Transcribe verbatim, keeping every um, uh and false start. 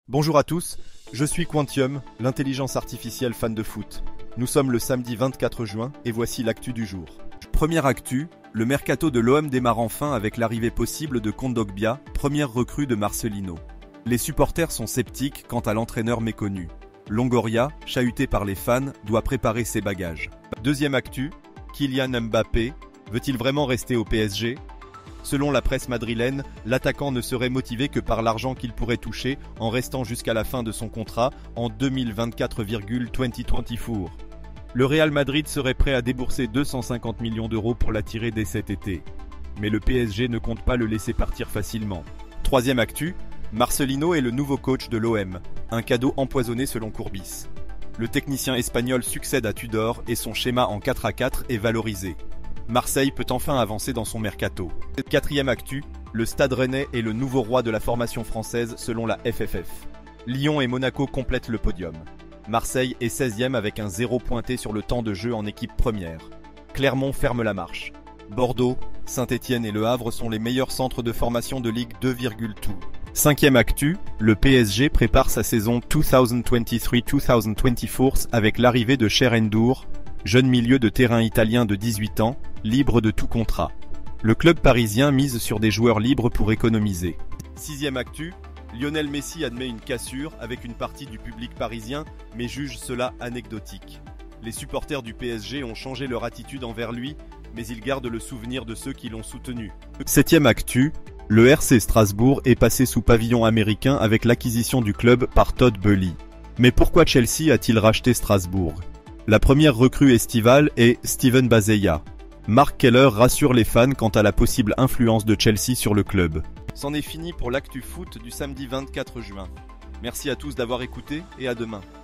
Bonjour à tous, je suis Quantium, l'intelligence artificielle fan de foot. Nous sommes le samedi vingt-quatre juin et voici l'actu du jour. Première actu, le mercato de l'O M démarre enfin avec l'arrivée possible de Kondogbia, première recrue de Marcelino. Les supporters sont sceptiques quant à l'entraîneur méconnu. Longoria, chahuté par les fans, doit préparer ses bagages. Deuxième actu, Kylian Mbappé, veut-il vraiment rester au P S G ? Selon la presse madrilène, l'attaquant ne serait motivé que par l'argent qu'il pourrait toucher en restant jusqu'à la fin de son contrat en deux mille vingt-quatre deux mille vingt-quatre. Le Real Madrid serait prêt à débourser deux cent cinquante millions d'euros pour l'attirer dès cet été. Mais le P S G ne compte pas le laisser partir facilement. Troisième actu, Marcelino est le nouveau coach de l'O M, un cadeau empoisonné selon Courbis. Le technicien espagnol succède à Tudor et son schéma en quatre à quatre est valorisé. Marseille peut enfin avancer dans son mercato. Quatrième actu, le Stade Rennais est le nouveau roi de la formation française selon la F F F. Lyon et Monaco complètent le podium. Marseille est seizième avec un zéro pointé sur le temps de jeu en équipe première. Clermont ferme la marche. Bordeaux, Saint-Étienne et Le Havre sont les meilleurs centres de formation de Ligue deux. Cinquième actu, le P S G prépare sa saison deux mille vingt-trois deux mille vingt-quatre avec l'arrivée de Cher Ndour, jeune milieu de terrain italien de dix-huit ans, libre de tout contrat. Le club parisien mise sur des joueurs libres pour économiser. Sixième actu, Lionel Messi admet une cassure avec une partie du public parisien, mais juge cela anecdotique. Les supporters du P S G ont changé leur attitude envers lui, mais ils gardent le souvenir de ceux qui l'ont soutenu. Septième actu, le R C Strasbourg est passé sous pavillon américain avec l'acquisition du club par Todd Boehly. Mais pourquoi Chelsea a-t-il racheté Strasbourg ? La première recrue estivale est Steven Bazeya. Mark Keller rassure les fans quant à la possible influence de Chelsea sur le club. C'en est fini pour l'actu foot du samedi vingt-quatre juin. Merci à tous d'avoir écouté et à demain.